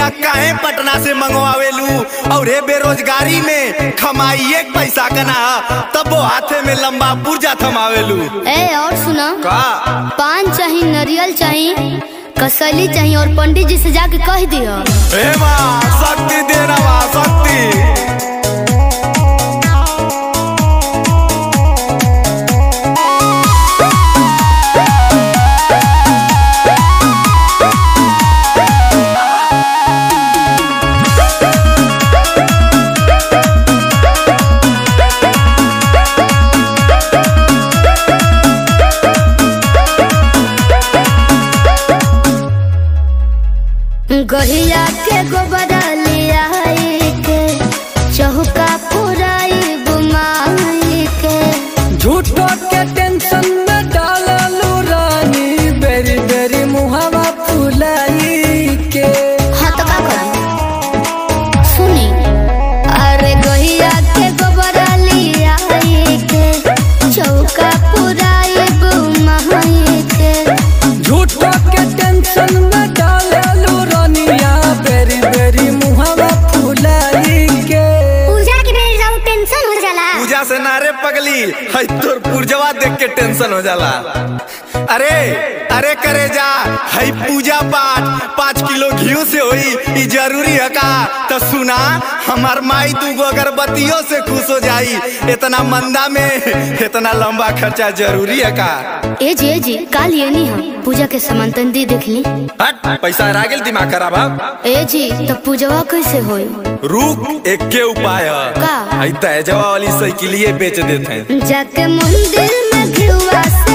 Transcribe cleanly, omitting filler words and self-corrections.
चूड़िया काहे पटना से मंगवावेलू? और हे बेरोजगारी में कमाई एक पैसा कना तब वो हाथे में लंबा पुर्जा थमावेलू। ए और सुना का पान चाहिए, नारियल चाहिए, कसली चाहिए और पंडित जी से जाके कह दियो। हे माँ शक्ति देना माँ शक्ति। गहिया के गोबरा लिया के चौका पुराई बुमाई के झूठो के टेंशन में डाललू रानी बेरी बेरी मुहावा फुलाई के। हाँ तो का करी सुनी। अरे गहिया के गोबरा लिया के चौका पुराई बुमाई के झूठो के टेंशन में डाललू रानिया बेरी बेरी मुहावा फुलाई के। पूजा के बेरी जाऊ टेंशन हो जाला। पूजा से नारे पगली है तोर पुरजवा देख के टेंशन हो जाला। अरे अरे करे जा है पूजा पाठ 5 किलो घी से होई ई जरूरी है का? तो सुना हमार माई दूगो अगरबत्तियों से खुश हो जाई। इतना मंदा में इतना लंबा खर्चा जरूरी है का? ए जी काल ये नहीं हम पूजा के सामान तन दी देख ली। हट पैसा हरा गेल दिमाग खराब है। ए जी तो पूजवा कैसे होई? रुक एक के उपाय है का? है तेजवा वाली साइकिलिए बेच देते हैं। जाके मंदिर में घिउवा से